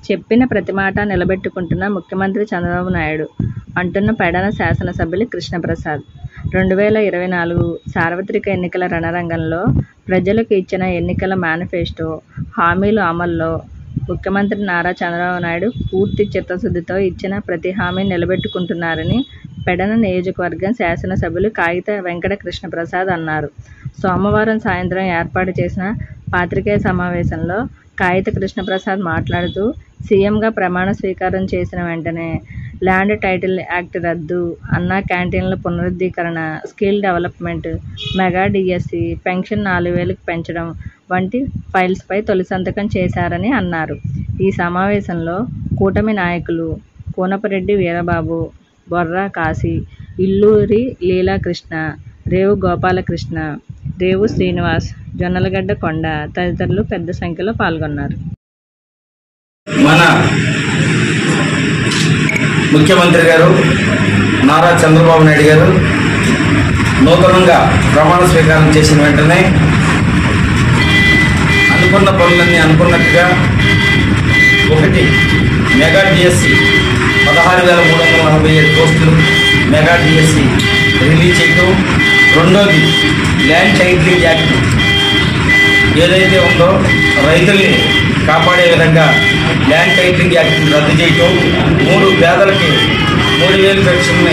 చెప్పిన ప్రతి మాట నిలబెట్టుకుంటున్న ముఖ్యమంత్రి చంద్రబాబు నాయుడు అంటున్న పెడన శాసనసభ్యులు కృష్ణప్రసాద్. 2024 సార్వత్రిక ఎన్నికల రణరంగంలో ప్రజలకు ఇచ్చిన ఎన్నికల మేనిఫెస్టో హామీల అమల్లో ముఖ్యమంత్రి నారా చంద్రబాబు నాయుడు పూర్తి చిత్తశుద్ధితో ఇచ్చిన ప్రతి హామీని నిలబెట్టుకుంటున్నారని పెడన నియోజకవర్గం శాసనసభ్యులు కాగిత వెంకట కృష్ణప్రసాద్ అన్నారు. సోమవారం సాయంత్రం ఏర్పాటు చేసిన పాత్రికేయ సమావేశంలో కాగిత కృష్ణప్రసాద్ మాట్లాడుతూ, సీఎంగా ప్రమాణ స్వీకారం చేసిన వెంటనే ల్యాండ్ టైటిల్ యాక్ట్ రద్దు, అన్నా క్యాంటీన్ల పునరుద్ధీకరణ, skill development, mega DSC, pension 4,000కి పెంచడం వంటి ఫైల్స్పై తొలి సంతకం చేశారని అన్నారు. ఈ సమావేశంలో కూటమి నాయకులు కూనపరెడ్డి వీరబాబు, బొర్రా కాశీ, ఇల్లూరి లీలాకృష్ణ, రేవు గోపాలకృష్ణ, రేవు శ్రీనివాస్, జొన్నలగడ్డ కొండ తదితరులు పెద్ద సంఖ్యలో పాల్గొన్నారు. మన ముఖ్యమంత్రి గారు నారా చంద్రబాబు నాయుడు గారు నూతనంగా ప్రమాణ స్వీకారం చేసిన వెంటనే అనుకున్న పనులన్నీ అనుకున్నట్టుగా ఒకటి మెగా డిఎస్సి 16,347 పోస్టులు మెగా డిఎస్సి రిలీజ్ చేయటం, రెండోది ల్యాండ్ టైటిలింగ్ యాక్ట్ ఏదైతే ఉందో రైతుల్ని కాపాడే విధంగా ల్యాండ్ టైటిలింగ్ యాక్ట్ని రద్దు చేయటం, 3 పేదలకి 3,000 పెన్షన్ని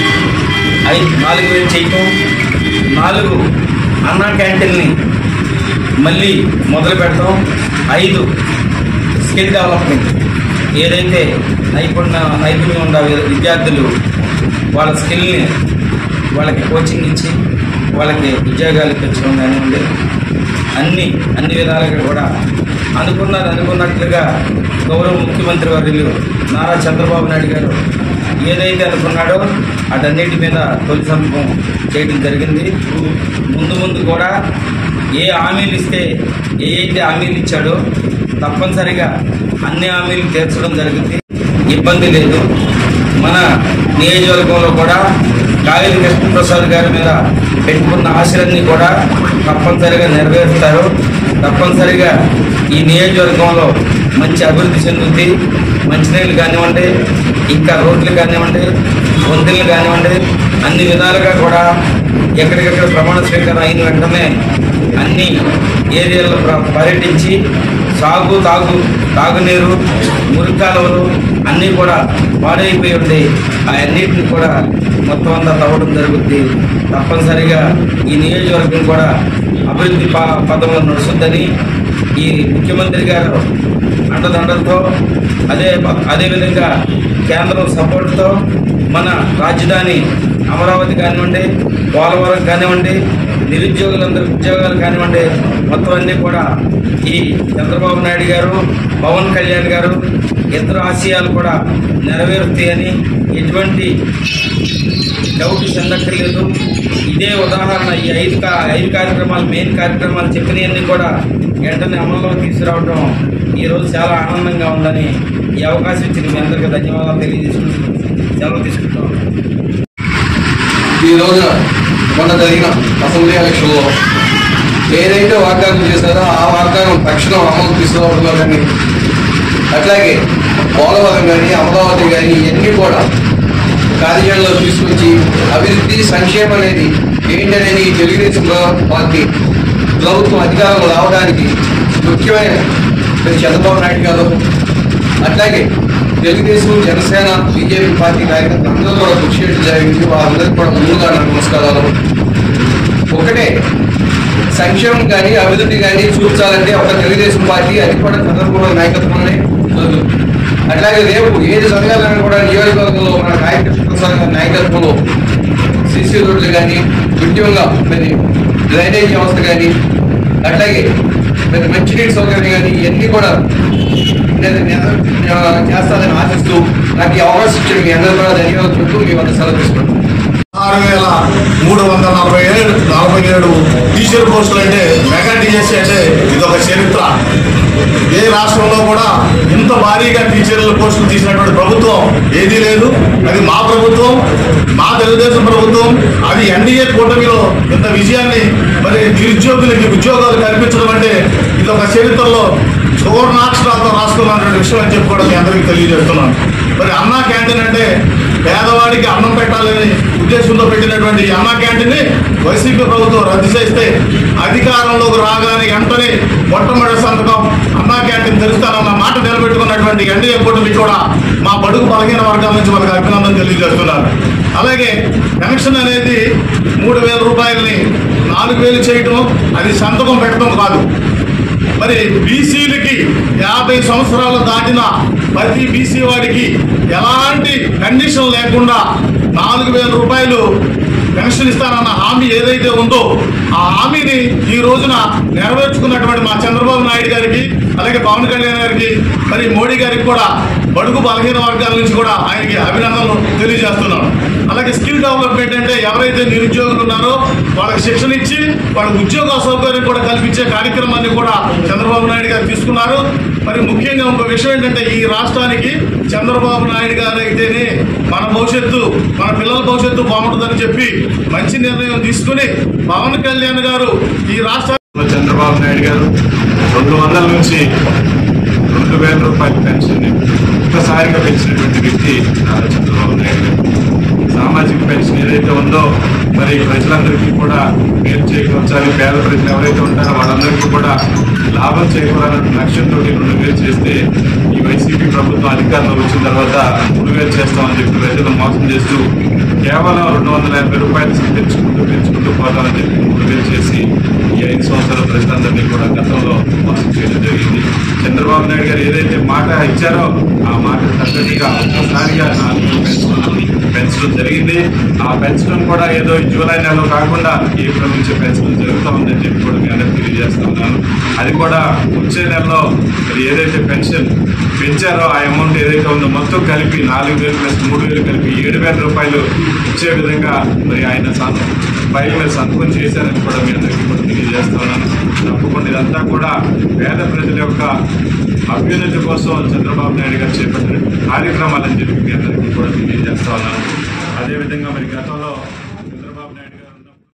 4,000 చేయటం, 4 అన్నా క్యాంటీన్ని మళ్ళీ మొదలు పెడతాం, 5 స్కిల్ డెవలప్మెంట్ ఏదైతే నైపుణ్యం ఉన్న విద్యార్థులు వాళ్ళ స్కిల్ని వాళ్ళకి కోచింగ్ ఇచ్చి వాళ్ళకి ఉద్యోగాలు పెంచడం కానివ్వండి, అన్ని విధాలుగా కూడా అనుకున్నట్లుగా గౌరవ ముఖ్యమంత్రి వర్యులు నారా చంద్రబాబు నాయుడు గారు ఏదైతే అనుకున్నాడో అటన్నిటి మీద తొలి సంతకం చేయడం జరిగింది. ముందు కూడా ఏ హామీలు ఇస్తే ఏదైతే హామీలు ఇచ్చాడో తప్పనిసరిగా అన్ని హామీలు తీర్చడం జరిగింది. ఇబ్బంది లేదు. మన నియోజకవర్గంలో కూడా కాగిత కృష్ణప్రసాద్ గారి మీద పెట్టుకున్న ఆశలన్నీ కూడా తప్పనిసరిగా నెరవేరుస్తారు. తప్పనిసరిగా ఈ నియోజకవర్గంలో మంచి అభివృద్ధి చెందుతుంది. మంచినీళ్ళు కానివ్వండి, ఇంకా రోడ్లు కానివ్వండి, వంతెనలు కానివ్వండి, అన్ని విధాలుగా కూడా ఎక్కడికెక్కడ ప్రమాణ స్వీకారం అయిన వెంటనే అన్ని ఏరియాల్లో పర్యటించి తాగునీరు, మురికాలువలు అన్నీ కూడా పాడైపోయి ఉండి అన్నింటిని కూడా మొత్తం అంతా తవ్వడం జరుగుతుంది. తప్పనిసరిగా ఈ నియోజకవర్గం కూడా అభివృద్ధి పదంలో నడుస్తుందని ఈ ముఖ్యమంత్రి గారు అండదండలతో అదేవిధంగా కేంద్రం సపోర్టుతో మన రాజధాని అమరావతి కానివ్వండి, పోలవరం కానివ్వండి, నిరుద్యోగులందరూ ఉద్యోగాలు కానివ్వండి, మొత్తం అన్నీ కూడా ఈ చంద్రబాబు నాయుడు గారు, పవన్ కళ్యాణ్ గారు ఇద్దరు ఆశయాలు కూడా నెరవేరుతాయని ఎటువంటి డౌట్ చెందక్కర్లేదు. ఇదే ఉదాహరణ. ఈ 5 కార్యక్రమాలు, మెయిన్ కార్యక్రమాలు చెప్పినవన్నీ కూడా వెంటనే అమల్లో తీసుకురావడం ఈరోజు చాలా ఆనందంగా ఉందని ఈ అవకాశం ఇచ్చిన మీ అందరికీ ధన్యవాదాలు తెలియజేసుకుంటూ సెలవు తీసుకుంటాం. ఈరోజు మొన్న జరిగిన అసెంబ్లీ ఎలక్షన్లో ఏదైతే వాగ్దానం చేశారో ఆ వాగ్దానం తక్షణం అమలు తీసుకురావడంలో కానీ, అట్లాగే పోలవరం కానీ, అమరావతి కానీ ఇవన్నీ కూడా కార్యాలయంలో తీసుకొచ్చి అభివృద్ధి సంక్షేమం అనేది ఏంటనేది తెలుగుదేశం పార్టీ ప్రభుత్వం అధికారంలో రావడానికి ముఖ్యమైన చంద్రబాబు నాయుడు గారు, అట్లాగే తెలుగుదేశం, జనసేన, బీజేపీ పార్టీ కార్యకర్తలు అందరూ కూడా కృషి చేయడం జరిగింది. వాళ్ళందరికీ కూడా ముందుగా నమస్కారాలు. ఒకటే, సంక్షేమం కానీ అభివృద్ధి కానీ చూపించాలంటే ఒక తెలుగుదేశం పార్టీ, అది కూడా చంద్రబాబు నాయకత్వంలోనే. అట్లాగే రేపు ఏది జరగాలని కూడా నియోజకవర్గంలో మన కృష్ణప్రసాద్ గారి నాయకత్వంలో సిసి రోడ్లు కానీ, ముఖ్యంగా మరి డ్రైనేజ్ వ్యవస్థ కానీ, అట్లాగే మరి మంచినీటి సౌకర్యం కానీ ఇవన్నీ కూడా చేస్తారని ఆశిస్తూ నాకు ఈ అవకాశం ఇచ్చిన మీ అందరూ కూడా ధన్యవాదాలు చెప్తూ మీ వద్ద సెలవు తీసుకుంటాం. 6,347 టీచర్ పోస్టులు అంటే మెగా డిఎస్సి అంటే ఇదొక చరిత్ర. ఏ రాష్ట్రంలో కూడా ఇంత భారీగా టీచర్ల పోస్టులు తీసినటువంటి ప్రభుత్వం ఏదీ లేదు. అది మా ప్రభుత్వం, మా తెలుగుదేశం ప్రభుత్వం. అది ఎన్డీఏ కూటమిలో ఇంత విజయాన్ని మరి నిరుద్యోగులకి ఉద్యోగాలు కల్పించడం అంటే ఇదొక చరిత్రలో సువర్ణాక్షరాలతో రాసుకున్నటువంటి విషయం అని చెప్పి కూడా మీ అందరికీ తెలియజేస్తున్నాను. మరి అన్నా క్యాంటీన్ అంటే పేదవాడికి అన్నం పెట్టాలని ఉద్దేశంతో పెట్టినటువంటి ఈ అన్నా క్యాంటీన్ని వైసీపీ ప్రభుత్వం రద్దు చేస్తే అధికారంలోకి రాగానే వెంటనే మొట్టమొదటి సంతకం అన్నా క్యాంటీన్ తెరుస్తానన్న మాట నిలబెట్టుకున్నటువంటి ఎన్డీఏ కూటమికి కూడా మా బడుగు బలహీన వర్గాల నుంచి వాళ్ళకి అభినందన తెలియజేస్తున్నారు. అలాగే పెన్షన్ అనేది 3,000 రూపాయలని 4,000 చేయటం అది సంతకం పెట్టడం కాదు. మరి బీసీలకి 50 సంవత్సరాలు దాటిన ప్రతి బీసీ వాడికి ఎలాంటి కండిషన్ లేకుండా 4,000 రూపాయలు పెన్షన్ ఇస్తానన్న హామీ ఏదైతే ఉందో ఆ హామీని ఈ రోజున నెరవేర్చుకున్నటువంటి మా చంద్రబాబు నాయుడు గారికి, అలాగే పవన్ కళ్యాణ్ గారికి, మరి మోడీ గారికి కూడా బడుగు బలహీన వర్గాల నుంచి కూడా ఆయనకి అభినందనలు తెలియజేస్తున్నాను. అలాగే స్కిల్ డెవలప్మెంట్ అంటే ఎవరైతే నిరుద్యోగులు ఉన్నారో వాళ్ళకి శిక్షణ ఇచ్చి వాళ్ళకి ఉద్యోగ సౌకర్యం కూడా కల్పించే కార్యక్రమాన్ని కూడా చంద్రబాబు నాయుడు గారు తీసుకున్నారు. మరి ముఖ్యంగా ఇంకో విషయం ఏంటంటే ఈ రాష్ట్రానికి చంద్రబాబు నాయుడు గారు అయితేనే మన భవిష్యత్తు, మన పిల్లల భవిష్యత్తు బాగుంటుందని చెప్పి మంచి నిర్ణయం తీసుకుని పవన్ కళ్యాణ్ గారు ఈ రాష్ట్రంలో చంద్రబాబు నాయుడు గారు 200 నుంచి 2,000 రూపాయల పెన్షన్ ఒక్కసారిగా పెంచినటువంటి వ్యక్తి నారా చంద్రబాబు నాయుడు గారు. సామాజిక పెన్షన్ ఏదైతే ఉందో మరి ప్రజలందరికీ కూడా మేలు చేకూర్చాలి, పేద ప్రజలు ఎవరైతే ఉంటారో వాళ్ళందరికీ కూడా లాభం చేకూరాలన్న లక్ష్యంతో 2,000 చేస్తే ఈ వైసీపీ ప్రభుత్వం అధికారంలో వచ్చిన తర్వాత 3,000 చేస్తామని చెప్పి ప్రజలు మోసం చేస్తూ కేవలం 250 రూపాయలు పెంచుకుంటూ పోతామని చెప్పి 3,000 చేసి ఈ 5 సంవత్సరాల ప్రజలందరినీ కూడా గతంలో మోసం చేయడం జరిగింది. చంద్రబాబు నాయుడు గారు ఏదైతే మాట ఇచ్చారో ఆ మాట తగ్గట్టుగా ఒక్కసారిగా 4,000 పెంచడం జరిగింది. ఆ పెంచడం కూడా ఏదో జూలై నెలలో కాకుండా ఏప్రిల్ నుంచి పెంచడం జరుగుతూ ఉందని చెప్పి కూడా మీ అందరికీ తెలియజేస్తా ఉన్నాను. అది కూడా వచ్చే నెలలో మరి ఏదైతే పెన్షన్ పెంచారో ఆ అమౌంట్ ఏదైతే ఉందో మొత్తం కలిపి 4,000 ప్లస్ 3,000 కలిపి 7,000 రూపాయలు ఇచ్చే విధంగా మరి ఆయన ఫైల్ మీద సంతకం చేశారని కూడా మీ అందరికీ కూడా తెలియజేస్తా ఉన్నాను. తప్పకుండా ఇదంతా కూడా పేద ప్రజల యొక్క అభ్యున్నతి కోసం చంద్రబాబు నాయుడు గారు చేపట్టిన కార్యక్రమాలని చెప్పి మీ అందరికీ కూడా తెలియజేస్తా ఉన్నాను. అదేవిధంగా మరి గతంలో